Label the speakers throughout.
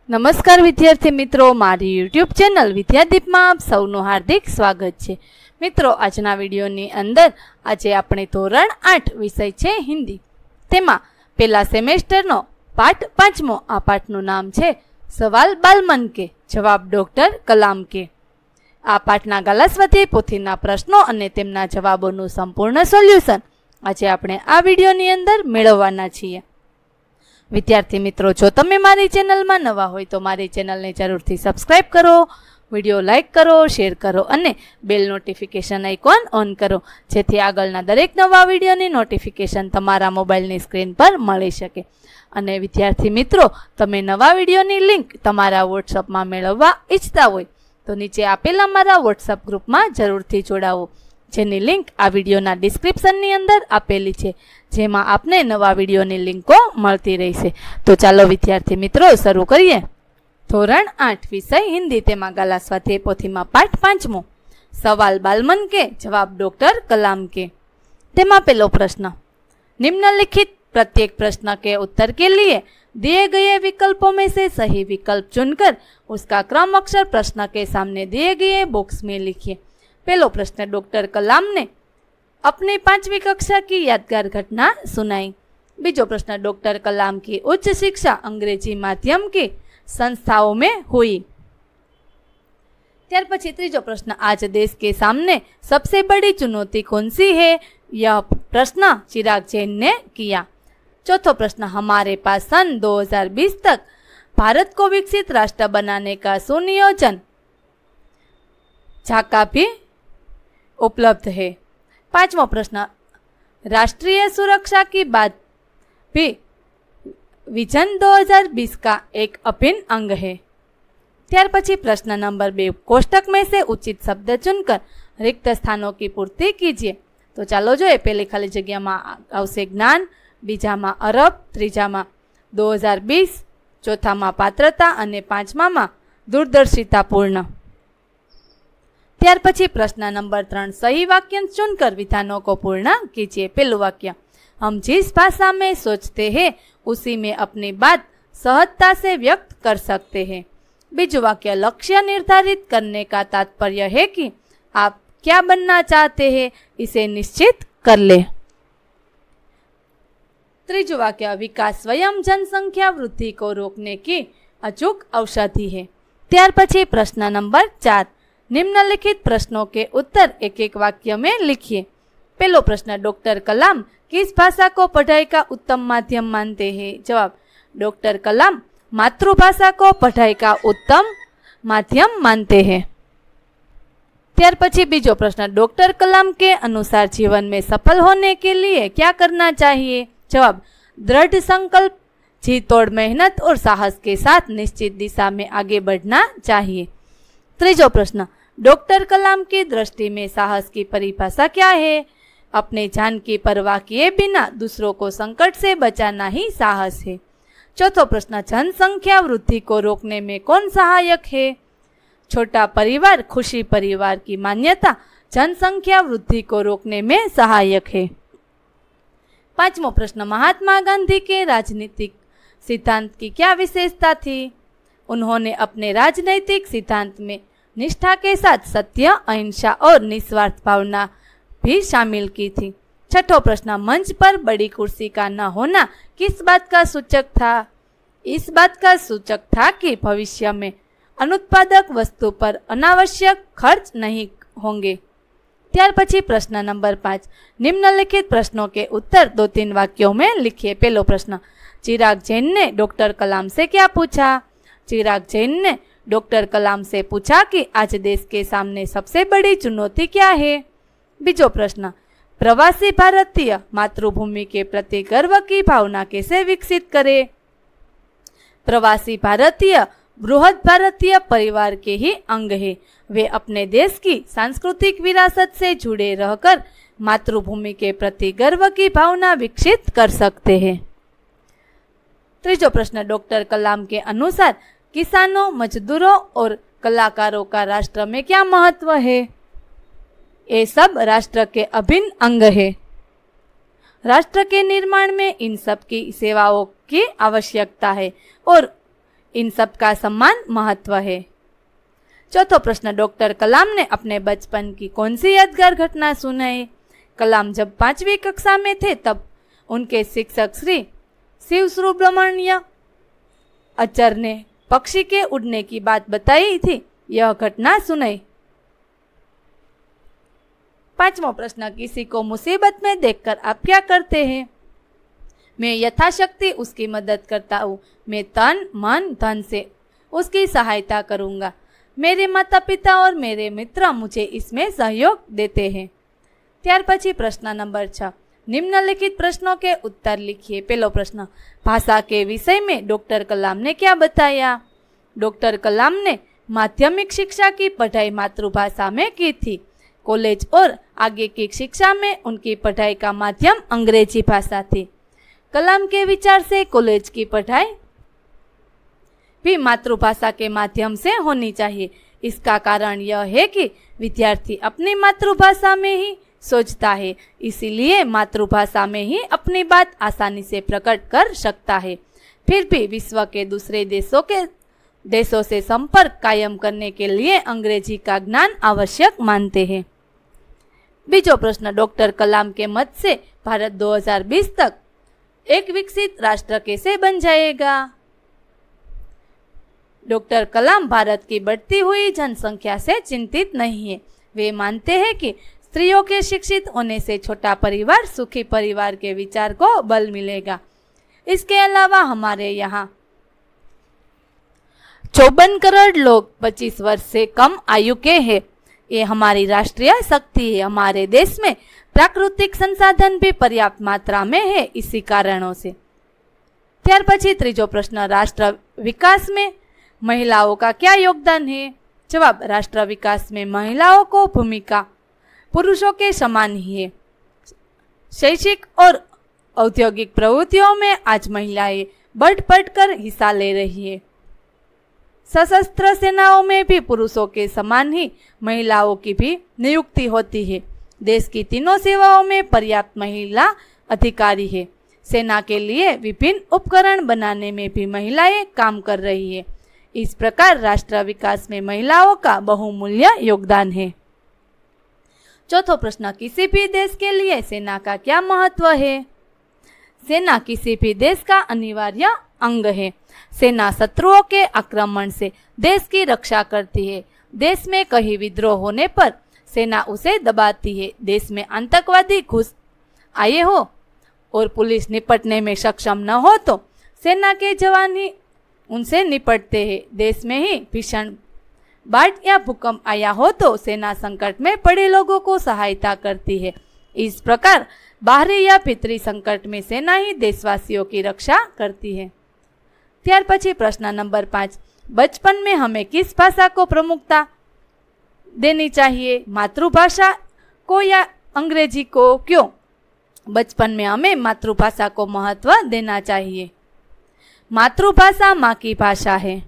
Speaker 1: નમસ્કાર વિદ્યાર્થી મિત્રો, મારી યુટ્યુબ ચેનલ વિદ્યાદીપમાં આપ સૌનું હાર્દિક સ્વાગત છે। મિત્રો, આજના વિડીયોની અંદર આજે આપણે ધોરણ 8 વિષય છે હિન્દી, તેમાં પહેલા સેમેસ્ટરનો પાઠ 5મો। આ પાઠનું નામ છે સવાલ બાલમન કે જવાબ ડોક્ટર કલામ કે। આ પાઠના ગાલા સ્વાધ્યાય પોથીના પ્રશ્નો અને તેમના જવાબોનું સંપૂર્ણ સોલ્યુશન આજે આપણે આ વિડીયોની અંદર મેળવવાના છીએ। વિદ્યાર્થી મિત્રો, જો તમે મારી ચેનલમાં નવા હોય તો મારી ચેનલને જરૂરથી સબસ્ક્રાઇબ કરો, વિડીયો લાઇક કરો, શેર કરો અને બેલ નોટિફિકેશન આઇકોન ઓન કરો, જેથી આગળના દરેક નવા વિડીયોની નોટિફિકેશન તમારા મોબાઈલની સ્ક્રીન પર મળી શકે। અને વિદ્યાર્થી મિત્રો, તમે નવા વિડીયોની લિંક તમારા વોટ્સઅપમાં મેળવવા ઈચ્છતા હોય તો નીચે આપેલા મારા વોટ્સઅપ ગ્રુપમાં જરૂરથી જોડાવો, જેની લિંક આ વિડીયોના ડિસ્ક્રિપ્શનની અંદર આપેલી છે, જેમાં આપને નવા વિડીયોની લિંકો મળતી રહેશે। તો ચાલો વિદ્યાર્થી મિત્રો શરૂ કરીએ। ધોરણ 8 વિષય હિન્દી, તેમાં ગાલા સ્વાધ્યાય પોથીમાં પાઠ 5મો સવાલ બાલમન કે જવાબ ડॉक्टर कलाम के। તેમાં પહેલો પ્રશ્ન, निम्नलिखित प्रत्येक प्रश्न के उत्तर के लिए दिए गए विकल्पों में से सही विकल्प चुनकर उसका क्रम अक्षर प्रश्न के सामने दिए गए बॉक्स में लिखिए। पहलो प्रश्न, डॉक्टर कलाम ने अपनी 5वीं कक्षा की यादगार घटना सुनाई। बीजो प्रश्न, डॉक्टर कलाम की उच्च शिक्षा अंग्रेजी माध्यम की संस्थाओं में हुई। त्यार पछी तीजो प्रश्न, आज देश के सामने सबसे बड़ी चुनौती कौन सी है? यह प्रश्न चिराग जैन ने किया। चौथो प्रश्न, हमारे पास सन 2020 तक भारत को विकसित राष्ट्र बनाने का सुनियोजन झाका भी उपलब्ध है। 5वां प्रश्न, राष्ट्रीय सुरक्षा की बात भी विजन 2020 का एक अभिन्न अंग है। त्यार पछी प्रश्न नंबर 2, कोष्टक में से उचित शब्द चुनकर रिक्त स्थानों की पूर्ति कीजिए। तो चालो जो पहली खाली जगह में आवशे ज्ञान, बीजा में अरब, तीजा में 2020, चौथा में पात्रता और 5मा में दूरदर्शिता पूर्ण। त्यार पछी प्रश्न नंबर 3, सही वाक्यांश चुनकर विधानों को पूर्ण कीजिए। पहलू वाक्य, हम जिस भाषा में सोचते हैं उसी में अपनी बात सहजता से व्यक्त कर सकते हैं। बीजू वाक्य, लक्ष्य निर्धारित करने का तात्पर्य है कि आप क्या बनना चाहते हैं, इसे निश्चित कर ले। त्रीजू वाक्य, विकास स्वयं जनसंख्या वृद्धि को रोकने की अचूक औषधि है। त्यार पछी प्रश्न नंबर 4, निम्नलिखित प्रश्नों के उत्तर एक एक वाक्य में लिखिए। पहलो प्रश्न, डॉक्टर कलाम किस भाषा को पढ़ाई का उत्तम माध्यम मानते हैं? जवाब, डॉक्टर कलाम मातृभाषा को पढ़ाई का उत्तम माध्यम मानते हैं। त्यार पछी बीजो प्रश्न, डॉक्टर कलाम के अनुसार जीवन में सफल होने के लिए क्या करना चाहिए? जवाब, दृढ़ संकल्प, जी तोड़ मेहनत और साहस के साथ निश्चित दिशा में आगे बढ़ना चाहिए। तीजो प्रश्न, डॉक्टर कलाम की दृष्टि में साहस की परिभाषा क्या है? अपने जान की परवाह किए बिना दूसरों को संकट से बचाना ही साहस है। चौथो प्रश्न, जनसंख्या वृद्धि को रोकने में कौन सहायक है? छोटा परिवार खुशी परिवार की मान्यता जनसंख्या वृद्धि को रोकने में सहायक है। 5मो प्रश्न, महात्मा गांधी के राजनीतिक सिद्धांत की क्या विशेषता थी? उन्होंने अपने राजनैतिक सिद्धांत में निष्ठा के साथ सत्य, अहिंसा और निस्वार्थ भावना भी शामिल की थी। छठो प्रश्न, मंच पर बड़ी कुर्सी का न होना किस बात का सूचक था? इस बात का सूचक था कि भविष्य में अनुत्पादक वस्तु पर अनावश्यक खर्च नहीं होंगे। त्यार पछी प्रश्न नंबर 5, निम्नलिखित प्रश्नों के उत्तर 2-3 वाक्यों में लिखिए। पहलो प्रश्न, चिराग जैन ने डॉक्टर कलाम से क्या पूछा? चिराग जैन ने डॉक्टर कलाम से पूछा कि आज देश के सामने सबसे बड़ी चुनौती क्या है? बीजो प्रश्न, प्रवासी भारतीय मातृभूमि के प्रति गर्व की भावना कैसे विकसित करे? प्रवासी भारतीय बृहद भारतीय परिवार के ही अंग है, वे अपने देश की सांस्कृतिक विरासत से जुड़े रहकर मातृभूमि के प्रति गर्व की भावना विकसित कर सकते हैं। तीजो प्रश्न, डॉक्टर कलाम के अनुसार किसानों, मजदूरों और कलाकारों का राष्ट्र में क्या महत्व है? ये सब राष्ट्र के अभिन्न अंग है। राष्ट्र के निर्माण में इन सब की सेवाओं की आवश्यकता है और इन सब का सम्मान महत्व है। चौथा प्रश्न, डॉक्टर कलाम ने अपने बचपन की कौन सी यादगार घटना सुनाई? कलाम जब 5वीं कक्षा में थे तब उनके शिक्षक श्री शिव सुब्रमण्य अचर ने पक्षी के उड़ने की बात बताई थी, यह घटना सुनाई। 5वां प्रश्न, किसी को मुसीबत में देखकर आप क्या करते हैं? मैं यथाशक्ति उसकी मदद करता हूँ। मैं तन मन धन से उसकी सहायता करूँगा। मेरे माता पिता और मेरे मित्र मुझे इसमें सहयोग देते हैं। ત્યાર પછી પ્રશ્ન નંબર 6, निम्नलिखित प्रश्नों के उत्तर लिखिए। पहला प्रश्न, भाषा के विषय में डॉक्टर कलाम ने क्या बताया? डॉक्टर कलाम ने माध्यमिक शिक्षा की पढ़ाई मातृभाषा में की थी। कॉलेज और आगे की शिक्षा में उनकी पढ़ाई का माध्यम अंग्रेजी भाषा थी। कलाम के विचार से कॉलेज की पढ़ाई भी मातृभाषा के माध्यम से होनी चाहिए। इसका कारण यह है कि विद्यार्थी अपनी मातृभाषा में ही सोचता है, इसीलिए मातृभाषा में ही अपनी बात आसानी से प्रकट कर सकता है। फिर भी विश्व के दूसरे देशों से संपर्क कायम करने के लिए अंग्रेजी का ज्ञान आवश्यक मानते हैं। बीजो प्रश्न, डॉक्टर कलाम के मत से भारत 2020 तक एक विकसित राष्ट्र कैसे बन जाएगा? डॉक्टर कलाम भारत की बढ़ती हुई जनसंख्या से चिंतित नहीं है। वे मानते हैं कि स्त्रियों के शिक्षित होने से छोटा परिवार सुखी परिवार के विचार को बल मिलेगा। इसके अलावा हमारे यहाँ 54 करोड़ लोग 25 वर्ष से कम आयु के हैं। ये हमारी राष्ट्रीय शक्ति है। हमारे देश में प्राकृतिक संसाधन भी पर्याप्त मात्रा में है, इसी कारणों से। ત્યાર પછી ત્રીજો પ્રશ્ન, राष्ट्र विकास में महिलाओं का क्या योगदान है? जवाब, राष्ट्र विकास में महिलाओं को भूमिका पुरुषों के समान ही है। शैक्षिक और औद्योगिक प्रवृत्तियों में आज महिलाएं बढ़ कर हिस्सा ले रही है। सशस्त्र सेनाओं में भी पुरुषों के समान ही महिलाओं की भी नियुक्ति होती है। देश की तीनों सेवाओं में पर्याप्त महिला अधिकारी है। सेना के लिए विभिन्न उपकरण बनाने में भी महिलाएं काम कर रही है। इस प्रकार राष्ट्र विकास में महिलाओं का बहुमूल्य योगदान है। चौथा प्रश्न, किसी भी देश के लिए सेना का क्या महत्व है? सेना किसी भी देश का अनिवार्य अंग है। सेना शत्रुओं के आक्रमण से देश की रक्षा करती है। देश में कहीं विद्रोह होने पर सेना उसे दबाती है। देश में आतंकवादी घुस आए हो और पुलिस निपटने में सक्षम न हो तो सेना के जवान ही उनसे निपटते हैं। देश में ही भीषण बाढ़ या भूकंप आया हो तो सेना संकट में पड़े लोगों को सहायता करती है। इस प्रकार बाहरी या भीतरी संकट में सेना ही देशवासियों की रक्षा करती है। ત્યાર પછી પ્રશ્न नंबर 5, बचपन में हमें किस भाषा को प्रमुखता देनी चाहिए? मातृभाषा को या अंग्रेजी को? क्यों? बचपन में हमें मातृभाषा को महत्व देना चाहिए। मातृभाषा माँ की भाषा है।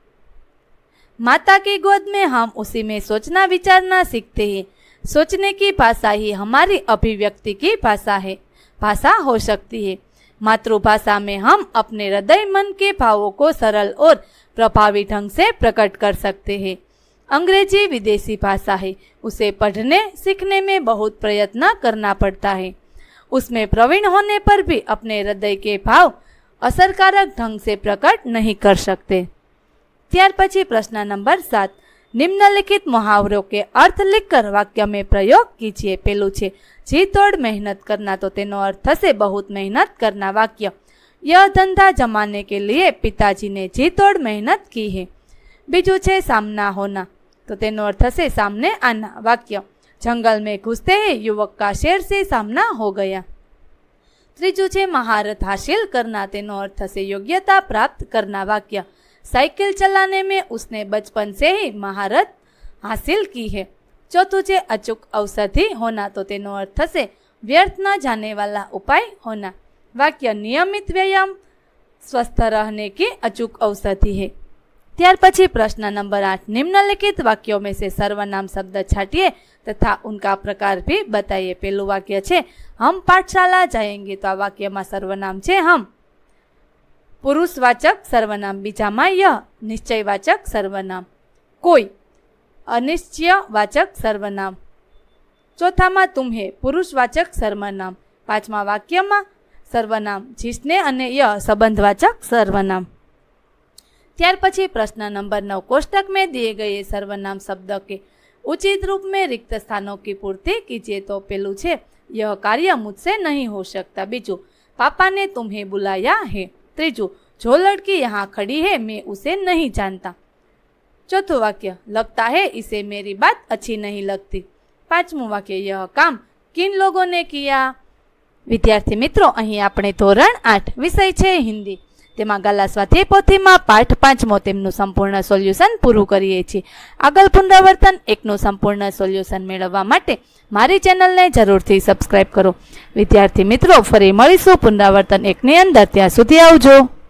Speaker 1: माता की गोद में हम उसी में सोचना विचारना सीखते हैं। सोचने की भाषा ही हमारी अभिव्यक्ति की भाषा है, भाषा हो सकती है। मातृभाषा में हम अपने हृदय मन के भावों को सरल और प्रभावी ढंग से प्रकट कर सकते हैं। अंग्रेजी विदेशी भाषा है, उसे पढ़ने सीखने में बहुत प्रयत्न करना पड़ता है। उसमें प्रवीण होने पर भी अपने हृदय के भाव असरकारक ढंग से प्रकट नहीं कर सकते। ત્યાર પછી પ્રશ્न नंबर 7, निम्नलिखित मुहावरों के अर्थ लिखकर वाक्य में प्रयोग कीजिए। पेलू छे जी तोड़ मेहनत करना, तो तेनो अर्थ थशे बहुत मेहनत करना। वाक्य, यह धंधा जमाने के लिए पिताजी ने जी तोड़ मेहनत की है। बीजू छे सामना होना, तो तेनो अर्थ थशे सामने आना। वाक्य, जंगल में घुसते ही युवक का शेर से सामना हो गया। त्रीजू छे महारत हासिल करना, तेनो अर्थ थशे योग्यता प्राप्त करना। वाक्य, साइकिल चलाने में उसने बचपन से ही महारत हासिल की है। चौथुं छे अचूक औषधि होना, तो तेनो अर्थ थशे व्यर्थ न जाने वाला उपाय होना। वाक्य, नियमित व्यायाम स्वस्थ रहने की अचूक औषधि है। ત્યાર પછી પ્રશ્न नंबर 8, निम्नलिखित वाक्यों में से सर्वनाम शब्द छाटिए तथा उनका प्रकार भी बताइए। पहलू वाक्य छे हम पाठशाला जाएंगे, तो आ वाक्य में सर्वनाम छे हम। પુરુષવાચક સર્વનામ, બીજામાં ય નિશ્ચયવાચક સર્વનામ, કોઈ અનિશ્ચયવાચક સર્વનામ, ચોથામાં તુમ્હે પુરુષવાચક સર્વનામ, પાંચમા વાક્યમાં સર્વનામ जिसने અને ય संबंधवाचक सर्वनाम। ત્યાર પછી प्रश्न नंबर 9, कोष्टक में दिए गए सर्वनाम शब्द के उचित रूप में रिक्त स्थानों की पूर्ति कीजिए। तो पेलू छे यह कार्य मुझसे नहीं हो सकता, बीजू पापा ने तुम्हें बुलाया है, त्रीजू जो लड़की यहाँ खड़ी है मैं उसे नहीं जानता, चौथुं वाक्य लगता है इसे मेरी बात अच्छी नहीं लगती, पांचमું वाक्य यह काम किन लोगों ने किया। विद्यार्थी मित्रों, अहीं आपणे धोरण 8 विषय छे हिंदी, तेमां गाला स्वाध्याय पोथीमां पाठ 5मो तेमनुं संपूर्ण सोल्यूशन पूरुं करीए छीए। आगळ पुनरावर्तन 1 नुं संपूर्ण सोल्यूशन मेळववा माटे मारी चेनलने जरूरथी सब्सक्राइब करो। विद्यार्थी मित्रों, फरी मळीशुं पुनरावर्तन 1 ની અંદર, ત્યાં સુધી आवजो।